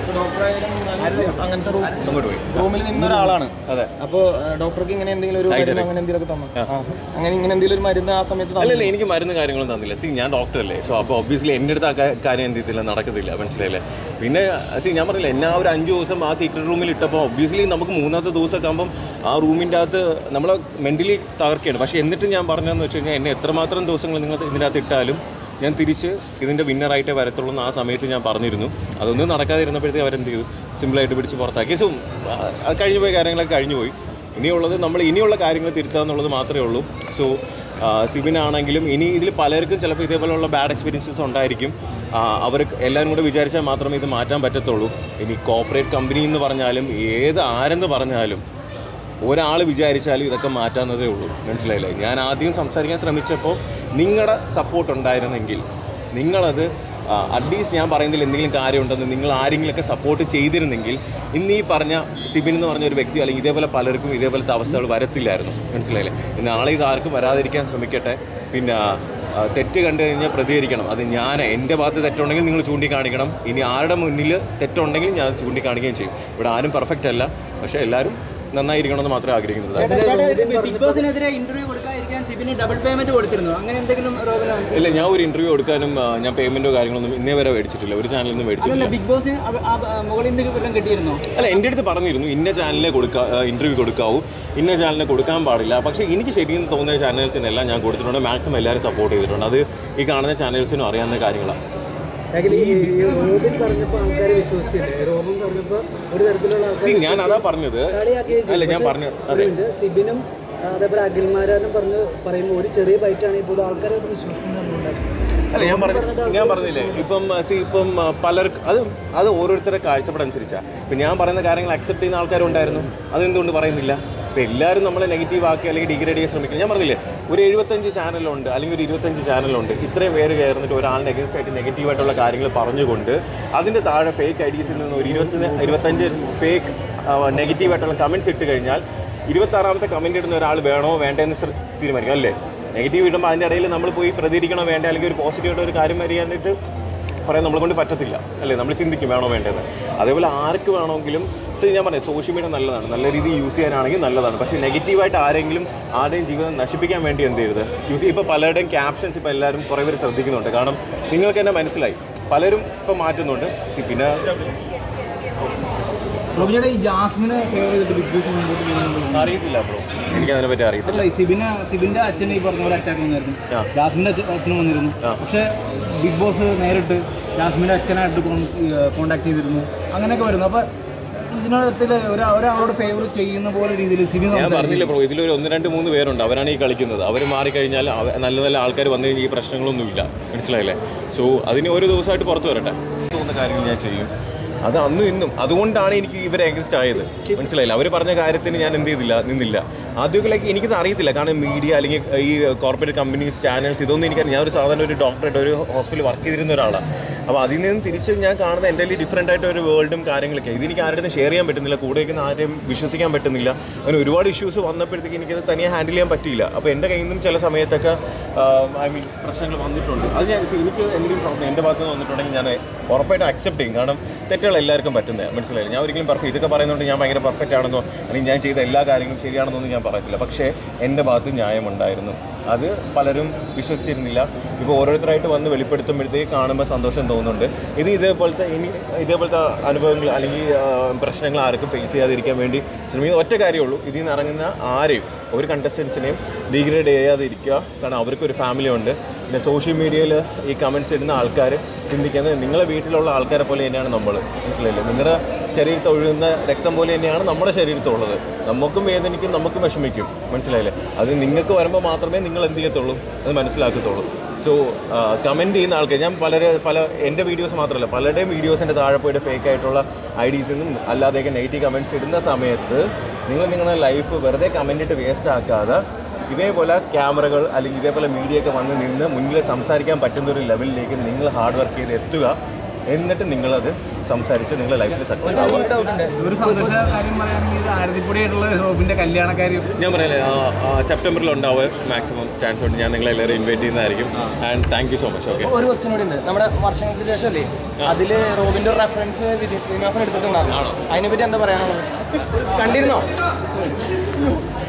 ഡോക്ടറായാലും അങ്ങനത്തെ റൂമിൽ നിന്നൊരാളാണ്. അതെ. അപ്പോൾ ഡോക്ടർക്ക് ഇങ്ങനെ എന്തെങ്കിലും ഒരു മരുന്ന് അങ്ങനെ എന്തെങ്കിലുമൊക്കെ തന്നു? അങ്ങനെ ഇങ്ങനെ എന്തെങ്കിലും ഒരു മരുന്ന് ആ സമയത്ത്? അല്ലല്ല, എനിക്ക് മരുന്ന് കാര്യങ്ങളും തന്നില്ല. ഞാൻ ഡോക്ടറല്ലേ. സോ അപ്പോൾ ഒബ്വിയസ്ലി എൻ്റെ അടുത്ത് ആ കാര്യം എന്ത് ചെയ്തില്ല, നടക്കത്തില്ല. മനസ്സിലായില്ലേ? പിന്നെ ഞാൻ പറഞ്ഞില്ല, എന്നെ ആ ഒരു 5 ദിവസം ആ സീക്രട്ട് റൂമിൽ ഇട്ടപ്പോൾ ഒബ്വിയസ്ലി നമുക്ക് 3ാമത്തെ ദിവസമൊക്കെ ആകുമ്പം ആ റൂമിൻ്റെ അകത്ത് നമ്മളെ മെൻ്റലി തകർക്കുകയാണ്. പക്ഷേ എന്നിട്ട് ഞാൻ പറഞ്ഞതെന്ന് വെച്ച് കഴിഞ്ഞാൽ എന്നെ എത്രമാത്രം ദിവസങ്ങൾ നിങ്ങൾ ഇതിൻ്റെ അകത്ത് ഇട്ടാലും ഞാൻ തിരിച്ച് ഇതിൻ്റെ വിന്നറായിട്ടേ വരത്തുള്ളൂ എന്ന് ആ സമയത്ത് ഞാൻ പറഞ്ഞിരുന്നു. അതൊന്നും നടക്കാതിരുന്നപ്പോഴത്തേക്ക് അവരെന്ത് ചെയ്തു, സിമ്പിളായിട്ട് പിടിച്ച് പുറത്താക്കി. സോ അത് കഴിഞ്ഞു പോയ കാര്യങ്ങളൊക്കെ കഴിഞ്ഞു പോയി. ഇനിയുള്ളത് നമ്മൾ ഇനിയുള്ള കാര്യങ്ങൾ തിരുത്തുക എന്നുള്ളത് മാത്രമേ ഉള്ളൂ. സോ സിബിനാണെങ്കിലും ഇനി ഇതിൽ പലർക്കും ചിലപ്പോൾ ഇതേപോലെയുള്ള ബാഡ് എക്സ്പീരിയൻസസ് ഉണ്ടായിരിക്കും. അവർ എല്ലാവരും കൂടെ വിചാരിച്ചാൽ മാത്രമേ ഇത് മാറ്റാൻ പറ്റത്തുള്ളൂ. ഇനി കോർപ്പറേറ്റ് കമ്പനി എന്ന് പറഞ്ഞാലും ആരെന്ന് പറഞ്ഞാലും ഒരാൾ വിചാരിച്ചാലും ഇതൊക്കെ മാറ്റാവുന്നതേ ഉള്ളൂ. മനസ്സിലായില്ലേ? ഞാൻ ആദ്യം സംസാരിക്കാൻ ശ്രമിച്ചപ്പോൾ നിങ്ങളുടെ സപ്പോർട്ട് ഉണ്ടായിരുന്നെങ്കിൽ, നിങ്ങളത് അറ്റ്ലീസ്റ്റ് ഞാൻ പറയുന്നതിൽ എന്തെങ്കിലും കാര്യമുണ്ടെന്ന് നിങ്ങൾ ആരെങ്കിലുമൊക്കെ സപ്പോർട്ട് ചെയ്തിരുന്നെങ്കിൽ ഇന്ന് ഈ പറഞ്ഞ സിബിൻ എന്ന് പറഞ്ഞ ഒരു വ്യക്തി അല്ലെങ്കിൽ ഇതേപോലെ പലർക്കും ഇതേപോലത്തെ അവസ്ഥകൾ വരത്തില്ലായിരുന്നു. മനസ്സിലായില്ലേ? നാളെ ഇത് ആർക്കും വരാതിരിക്കാൻ ശ്രമിക്കട്ടെ. പിന്നെ തെറ്റ് കണ്ടു കഴിഞ്ഞാൽ പ്രതികരിക്കണം. അത് എൻ്റെ ഭാഗത്ത് തെറ്റുണ്ടെങ്കിൽ നിങ്ങൾ ചൂണ്ടിക്കാണിക്കണം. ഇനി ആരുടെ മുന്നിൽ തെറ്റുണ്ടെങ്കിൽ ഞാൻ ചൂണ്ടിക്കാണിക്കുകയും ചെയ്യും. ഇവിടെ ആരും പെർഫെക്റ്റ് അല്ല. പക്ഷേ എല്ലാവരും നന്നായിരിക്കണമെന്ന് മാത്രമേ ആഗ്രഹിക്കുന്നത്. ഇല്ല, ഞാൻ ഒരു ഇന്റർവ്യൂ കൊടുക്കാനും ഞാൻ പേയ്മെന്റോ കാര്യങ്ങളൊന്നും ഇന്നേ വരെ മേടിച്ചിട്ടില്ല. ഒരു ചാനലിൽ നിന്നും മേടിച്ചിട്ടില്ല. അല്ല, എൻ്റെ അടുത്ത് പറഞ്ഞിരുന്നു ഇന്ന ചാനലിനെ ഇന്റർവ്യൂ കൊടുക്കാവൂ, ഇന്ന ചാനലിനെ കൊടുക്കാൻ പാടില്ല. പക്ഷേ എനിക്ക് ശരിയെന്ന് തോന്നിയ ചാനൽസിനെല്ലാം ഞാൻ കൊടുത്തിട്ടുണ്ട്. മാക്സിമം എല്ലാവരും സപ്പോർട്ട് ചെയ്തിട്ടുണ്ട്. അത് ഈ കാണുന്ന ചാനൽസിനും അറിയാവുന്ന കാര്യങ്ങളാണ്. ഞാൻ അതാ പറഞ്ഞത്. അല്ല, ഞാൻ പറഞ്ഞത് അതെ. സിബിനും അതേപോലെ അഖിൽമാരും പറയുമ്പോൾ ഒരു ചെറിയ ബൈറ്റാണെങ്കിൽ പോലും ആൾക്കാരെ വിശ്വസിക്കുന്നുണ്ട്. അല്ല, ഞാൻ പറഞ്ഞില്ലേ, ഇപ്പം പലർക്ക് അത് ഓരോരുത്തരുടെ കാഴ്ചപ്പാടനുസരിച്ചാണ്. ഇപ്പം ഞാൻ പറയുന്ന കാര്യങ്ങൾ അക്സെപ്റ്റ് ചെയ്യുന്ന ആൾക്കാരുണ്ടായിരുന്നു. അതെന്തുകൊണ്ട് പറയുന്നില്ല? ഇപ്പോൾ എല്ലാവരും നമ്മളെ നെഗറ്റീവ് ആക്കി അല്ലെങ്കിൽ ഡിഗ്രേഡ് ചെയ്യാൻ ശ്രമിക്കുന്നത്. ഞാൻ പറഞ്ഞില്ലേ, ഒരു 75 ചാനലുണ്ട് അല്ലെങ്കിൽ ഒരു 25 ചാനലുണ്ട്. ഇത്രയും പേര് കയറുന്നിട്ട് ഒരാളിനെ അഗേൻസ്റ്റ് ആയിട്ട് നെഗറ്റീവായിട്ടുള്ള കാര്യങ്ങൾ പറഞ്ഞുകൊണ്ട് അതിൻ്റെ താഴെ ഫേക്ക് ഐഡീസിൽ നിന്ന് ഒരു 25 ഫേക്ക് നെഗറ്റീവായിട്ടുള്ള കമൻറ്റ്സ് ഇട്ട് കഴിഞ്ഞാൽ 26ാമത്തെ കമൻറ്റ് ഇടുന്ന ഒരാൾ വേണോ വേണ്ടെന്ന് തീരുമാനിക്കും അല്ലേ? നെഗറ്റീവ് ഇടുമ്പോൾ അതിൻ്റെ ഇടയിൽ നമ്മൾ പോയി പ്രതികരിക്കണോ വേണ്ട, അല്ലെങ്കിൽ ഒരു പോസിറ്റീവായിട്ട് ഒരു കാര്യം വരികയായിട്ട് പറയാൻ നമ്മളെ കൊണ്ട് പറ്റത്തില്ല അല്ലേ? നമ്മൾ ചിന്തിക്കും വേണോ വേണ്ടതെന്ന്. അതേപോലെ ആർക്ക് വേണമെങ്കിലും ഞാൻ പറയാം, സോഷ്യൽ മീഡിയ നല്ലതാണ്, നല്ല രീതിയിൽ യൂസ് ചെയ്യാനാണെങ്കിൽ നല്ലതാണ്. പക്ഷേ നെഗറ്റീവായിട്ട് ആരുടെയും ജീവിതം നശിപ്പിക്കാൻ വേണ്ടി എന്ത് ചെയ്തത് യൂസ് ചെയ്യും. ഇപ്പോൾ പലരുടെയും ക്യാപ്ഷൻസ് ഇപ്പോൾ എല്ലാവരും കുറേ പേര് ശ്രദ്ധിക്കുന്നുണ്ട്. കാരണം നിങ്ങൾക്ക് തന്നെ മനസ്സിലായി, പലരും ഇപ്പോൾ മാറ്റുന്നുണ്ട്. പിന്നെ ഈ ജാസ്മിനെ അറിയത്തില്ല ബ്രോ, എനിക്കതിനെ പറ്റി അറിയത്തില്ല. സിബിന്റെ അച്ഛന് ഈ പറഞ്ഞ പോലെ അറ്റാക്ക് വന്നിരുന്നു, ജാസ്മിന്റെ അച്ഛനും വന്നിരുന്നു. പക്ഷേ ബിഗ് ബോസ് നേരിട്ട് ജാസ്മിന്റെ അച്ഛനായിട്ട് കോണ്ടാക്ട് ചെയ്തിരുന്നു, അങ്ങനെയൊക്കെ വരുന്നു. അപ്പോൾ ഇതിനകത്തിൽ ഒരാളോട് ഫേവർ ചെയ്യുന്ന പോലെ രീതിയിൽ സിബിൻ ഞാൻ പറഞ്ഞില്ല ബ്രോ, ഇതിലൊരു 1, 2, 3 പേരുണ്ട്. അവരാണ് ഈ കളിക്കുന്നത്. അവർ മാറിക്കഴിഞ്ഞാൽ നല്ല നല്ല ആൾക്കാർ വന്നു കഴിഞ്ഞാൽ ഈ പ്രശ്നങ്ങളൊന്നുമില്ല. മനസ്സിലായില്ലേ? സോ അതിന് ഒരു ദിവസമായിട്ട് പുറത്ത് വരട്ടെ. തോന്നുന്ന കാര്യങ്ങൾ ഞാൻ ചെയ്യും. അത് അന്നും ഇന്നും അതുകൊണ്ടാണ് എനിക്ക് ഇവരെ അഗൻസ്റ്റ് ആയത്. മനസ്സിലായില്ല? അവർ പറഞ്ഞ കാര്യത്തിന് ഞാൻ എന്ത് ചെയ്തില്ല, നിന്നില്ല. ആദ്യമൊക്കെ എനിക്കത് അറിയത്തില്ല. കാരണം മീഡിയ അല്ലെങ്കിൽ ഈ കോർപ്പറേറ്റ് കമ്പനീസ്, ചാനൽസ്, ഇതൊന്നും എനിക്കറിയാം. ഞാൻ സാധാരണ ഒരു ഡോക്ടറായിട്ട് ഒരു ഹോസ്പിറ്റലിൽ വർക്ക് ചെയ്തിരുന്ന ഒരാളാണ്. അപ്പോൾ അതിൽ നിന്ന് തിരിച്ച് ഞാൻ കാണുന്ന എൻ്റെ ഡിഫറൻ്റ് ആയിട്ട് ഒരു വേൾഡും കാര്യങ്ങളൊക്കെ. ഇതെനിക്ക് ആരുടെ ഷെയർ ചെയ്യാൻ പറ്റുന്നില്ല, കൂടെ വയ്ക്കുന്ന ആരെയും വിശ്വസിക്കാൻ പറ്റുന്നില്ല. അങ്ങനെ ഒരുപാട് ഇഷ്യൂസ് വന്നപ്പോഴത്തേക്ക് എനിക്കത് തനിയെ ഹാൻഡിൽ ചെയ്യാൻ പറ്റിയില്ല. അപ്പോൾ എൻ്റെ കയ്യിൽ നിന്നും ചില സമയത്തൊക്കെ പ്രശ്നങ്ങൾ വന്നിട്ടുണ്ട്. അത് എനിക്ക് എന്തെങ്കിലും പ്രോബ്ലം എൻ്റെ ഭാഗത്ത് നിന്ന് വന്നിട്ടുണ്ടെങ്കിൽ ഞാൻ ഉറപ്പായിട്ട് അക്സെപ്റ്റ് ചെയ്യും. കാരണം തെറ്റുകൾ എല്ലാവർക്കും പറ്റുന്നത്. മനസ്സിലായില്ല? ഞാൻ ഒരിക്കലും പെർഫെക്റ്റ് ഇതൊക്കെ പറയുന്നുണ്ട് ഞാൻ ഭയങ്കര പെർഫെക്റ്റ് ആണെന്നോ അല്ലെങ്കിൽ ഞാൻ ചെയ്ത എല്ലാ കാര്യങ്ങളും ശരിയാണെന്നൊന്നും ഞാൻ പറയത്തില്ല. പക്ഷേ എൻ്റെ ഭാഗത്ത് ന്യായമുണ്ടായിരുന്നു. അത് പലരും വിശ്വസിച്ചിരുന്നില്ല. ഇപ്പോൾ ഓരോരുത്തരായിട്ട് വന്ന് വെളിപ്പെടുത്തുമ്പോഴത്തേക്ക് കാണുമ്പോൾ സന്തോഷം തോന്നുന്നുണ്ട്. ഇതേപോലത്തെ അനുഭവങ്ങൾ അല്ലെങ്കിൽ പ്രശ്നങ്ങൾ ആർക്കും ഫേസ് ചെയ്യാതിരിക്കാൻ വേണ്ടി ശ്രമിക്കുന്ന ഒറ്റ കാര്യമുള്ളൂ, ഇതിൽ നിന്ന് ഇറങ്ങുന്ന ആരെയും ഒരു കണ്ടസ്റ്റൻസിനെയും ഡീഗ്രേഡ് ചെയ്യാതിരിക്കുക. കാരണം അവർക്കൊരു ഫാമിലി ഉണ്ട്. പിന്നെ സോഷ്യൽ മീഡിയയിൽ ഈ കമൻറ്റ്സ് ഇടുന്ന ആൾക്കാർ ചിന്തിക്കുന്നത് നിങ്ങളെ വീട്ടിലുള്ള ആൾക്കാരെ പോലെ തന്നെയാണ് നമ്മൾ. മനസ്സിലായില്ലേ? നിങ്ങളുടെ ശരീരത്തിൽ ഒഴുകുന്ന രക്തം പോലെ തന്നെയാണ് നമ്മുടെ ശരീരത്തുള്ളത്. നമുക്കും വേദനിക്കും, നമുക്കും വിഷമിക്കും. മനസ്സിലായില്ലേ? അത് നിങ്ങൾക്ക് വരുമ്പോൾ മാത്രമേ നിങ്ങൾ എന്ത് ചെയ്യത്തുള്ളൂ, അത് മനസ്സിലാക്കത്തുള്ളൂ. സോ കമൻറ്റ് ചെയ്യുന്ന ആൾക്കാർ ഞാൻ എൻ്റെ വീഡിയോസ് മാത്രമല്ല പലരുടെയും വീഡിയോസിൻ്റെ താഴെ പോയിട്ട് ഫേക്ക് ആയിട്ടുള്ള ഐഡീസിൽ നിന്നും അല്ലാതെയൊക്കെ നെഗറ്റീവ് കമൻറ്റ്സ് ഇടുന്ന സമയത്ത് നിങ്ങളുടെ ലൈഫ് വെറുതെ കമൻ്റ് ഇട്ട് വേസ്റ്റ് ആക്കാതെ ഇതേപോലെ ക്യാമറകൾ അല്ലെങ്കിൽ ഇതേപോലെ മീഡിയ ഒക്കെ വന്ന് നിന്ന് മുന്നിൽ സംസാരിക്കാൻ പറ്റുന്നൊരു ലെവലിലേക്ക് നിങ്ങൾ ഹാർഡ് വർക്ക് ചെയ്ത് എത്തുക. എന്നിട്ട് നിങ്ങളത് സംസാരിച്ച് നിങ്ങളുടെ ലൈഫിൽ സക്സസ് ആവുക. ഒരു സന്തോഷ കാര്യം പറയുകയാണെങ്കിൽ ആരതിപ്പൊടിയായിട്ടുള്ള റോബിന്റെ കല്യാണക്കാര്യം ഞാൻ പറയല്ലേ സെപ്റ്റംബറിൽ ഉണ്ടാവുക മാക്സിമം ചാൻസ് ഉണ്ട്. ഞാൻ നിങ്ങളെ എല്ലാവരും ഇൻവൈറ്റ് ചെയ്യുന്നതായിരിക്കും. And thank you so much. Okay, ഒരു ക്വസ്റ്റ്യൻ കൂടി ഉണ്ട്. നമ്മുടെ വർഷങ്ങൾക്ക് ശേഷം അല്ലേ അതിൽ റോബിന്റെ റെഫറൻസ് വിജയ് ശ്രീനിവാസൻ എടുത്തിട്ടുണ്ടായിരുന്നു. അതിനെപ്പറ്റി എന്താ പറയാനുള്ളത്? കണ്ടിരുന്നോ?